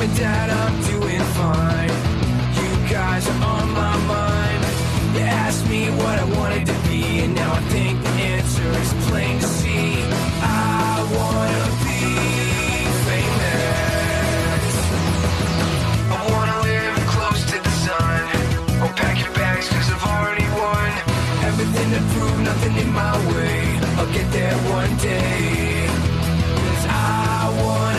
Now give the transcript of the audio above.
and Dad, I'm doing fine. You guys are on my mind. You asked me what I wanted to be, and now I think the answer is plain to see. I wanna be famous. I wanna live close to the sun. Oh, pack your bags, cause I've already won. Everything to prove, nothing in my way. I'll get there one day. Cause I wanna